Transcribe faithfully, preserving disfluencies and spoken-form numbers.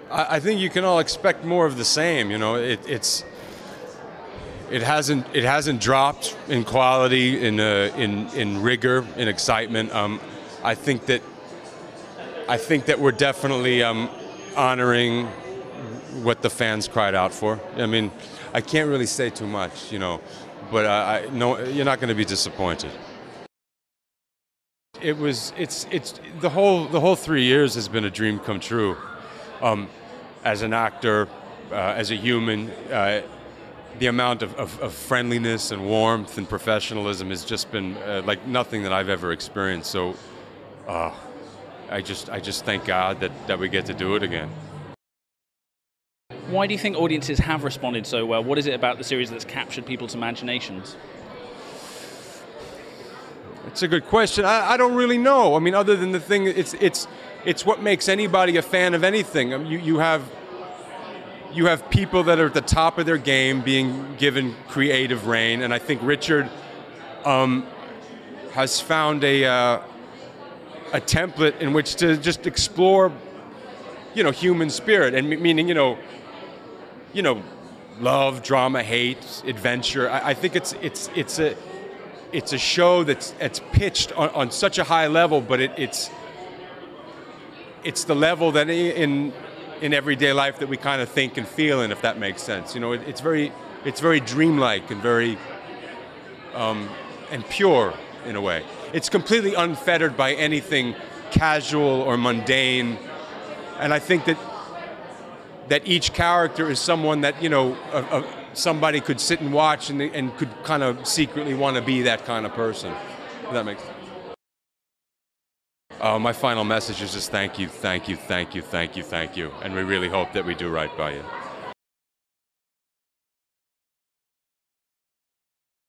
I, I think you can all expect more of the same. You know, it, it's it hasn't it hasn't dropped in quality, in uh, in in rigor, in excitement. Um, I think that I think that we're definitely um, honoring what the fans cried out for. I mean, I can't really say too much, you know, but uh, I no, you're not going to be disappointed. It was it's it's the whole the whole three years has been a dream come true. Um, as an actor, uh, as a human, uh, the amount of, of, of friendliness and warmth and professionalism has just been uh, like nothing that I've ever experienced. So, uh, I just I just thank God that that we get to do it again. Why do you think audiences have responded so well? What is it about the series that's captured people's imaginations? It's a good question. I, I don't really know. I mean, other than the thing, it's it's it's what makes anybody a fan of anything. I mean, you you have you have people that are at the top of their game being given creative reign, and I think Richard um, has found a uh, a template in which to just explore, you know, human spirit, and meaning, you know, you know, love, drama, hate, adventure. I, I think it's it's it's a It's a show that's it's pitched on, on such a high level, but it, it's it's the level that in in everyday life that we kind of think and feel in, if that makes sense. You know, it, it's very it's very dreamlike and very um, and pure in a way. It's completely unfettered by anything casual or mundane, and I think that that each character is someone that, you know, a, a, somebody could sit and watch and, and could kind of secretly want to be that kind of person. Does that make sense? Uh, my final message is just thank you, thank you, thank you, thank you, thank you. And we really hope that we do right by you.